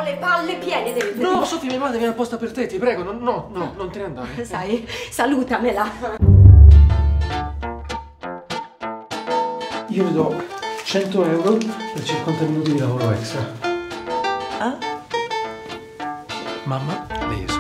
le palle piene del... No, Sofì, mia madre viene apposta per te, ti prego, no, non te ne andare. Sai, salutamela. Io le do 100 euro per 50 minuti di lavoro extra. Ah? Mamma, lei è